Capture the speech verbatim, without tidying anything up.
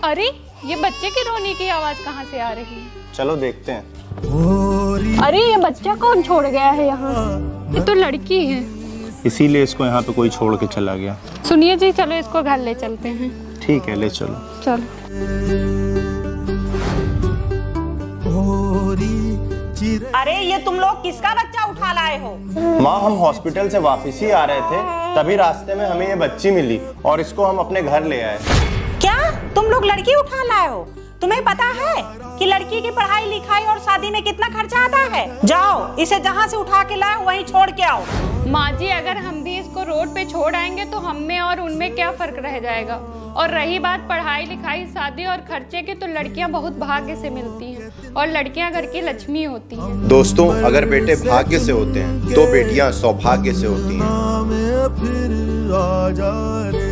अरे ये बच्चे की रोने की आवाज कहाँ से आ रही है? चलो देखते हैं। अरे ये बच्चा कौन छोड़ गया है यहाँ? ये तो लड़की है, इसीलिए इसको यहाँ पे कोई छोड़ के चला गया। सुनिए जी, चलो इसको घर ले चलते हैं। ठीक है, ले चलो। चलो। अरे ये तुम लोग किसका बच्चा उठा लाए हो? माँ, हम हॉस्पिटल से वापस ही आ रहे थे, तभी रास्ते में हमें ये बच्ची मिली और इसको हम अपने घर ले आए। क्या तुम लोग लड़की उठा लाए हो? तुम्हें पता है कि लड़की की पढ़ाई लिखाई और शादी में कितना खर्चा आता है? जाओ इसे जहाँ से उठा के लाए वहीं छोड़ के आओ। माँ जी, अगर हम भी इसको रोड पे छोड़ आएंगे तो हम में और उनमें क्या फर्क रह जाएगा? और रही बात पढ़ाई लिखाई शादी और खर्चे की, तो लड़कियां बहुत भाग्य से मिलती हैं और लड़कियां घर की लक्ष्मी होती हैं। दोस्तों, अगर बेटे भाग्य से होते हैं तो बेटियां सौभाग्य से होती हैं।